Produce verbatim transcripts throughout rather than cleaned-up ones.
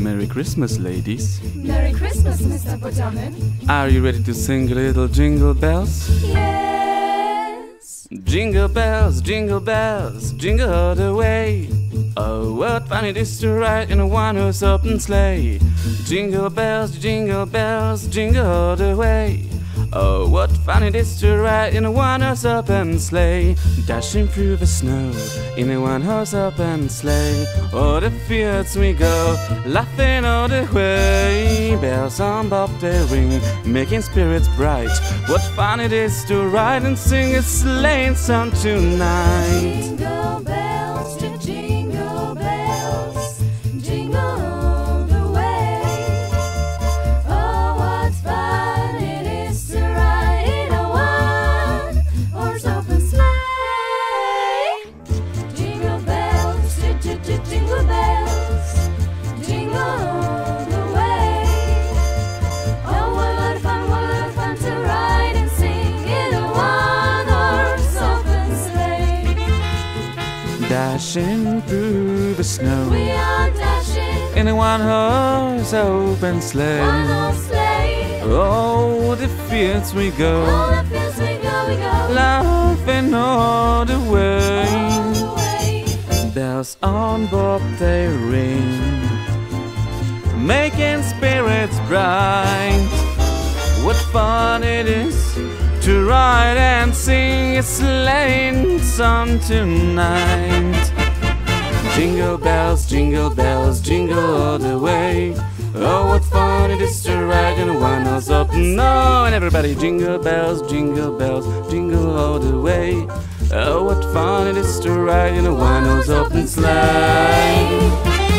Merry Christmas, ladies. Merry Christmas, Mister Bojamin. Are you ready to sing a little jingle bells? Yes. Jingle bells, jingle bells, jingle all the way. Oh, what fun it is to ride in a one-horse open sleigh. Jingle bells, jingle bells, jingle all the way. Oh, what fun it is to ride in a one-horse open sleigh. Dashing through the snow in a one-horse open sleigh. O'er the fields we go, laughing all the way. Bells on bob they ring, making spirits bright. What fun it is to ride and sing a sleighing song tonight. Jingle bells, jingle bells, jingle all the way. Oh, what fun it is to ride in a one-horse open sleigh. Jingle bells, jingle bells, jingle all the way. Oh, what fun, what fun to ride and sing in a one-horse open sleigh. Dashing through the snow, We are dashing in a one-horse open sleigh. one-horse sleigh. Oh, the fields we go, All the fields we go, we go laughing all the way. all the way. Bells on bob they ring, making spirits bright. What fun it is to ride and sing a sleighing song tonight. Jingle bells, jingle bells, jingle all the way. Oh, what fun it is to ride in a one-horse open. Oh, and everybody, jingle bells, jingle bells, jingle all the way. Oh, what fun it is to ride in a one-horse open sleigh.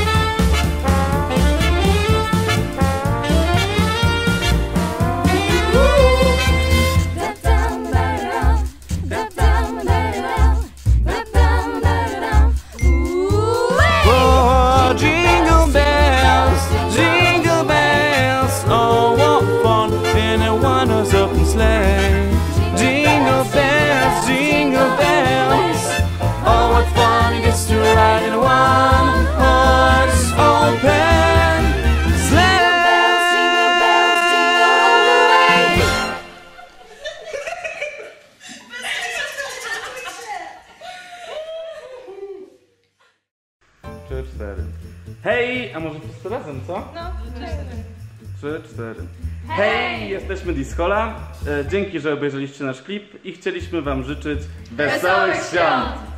Oh, jingle bells, jingle bells, oh, what fun in a one-horse open sleigh. Jingle bells, jingle bells, oh, what fun it is to ride in a one-horse open sleigh. Trzy, cztery. Hej, a może wszyscy razem, co? No, Trzy, cztery. Hej, jesteśmy Discola. E, Dzięki, że obejrzeliście nasz klip i chcieliśmy wam życzyć wesołych świąt!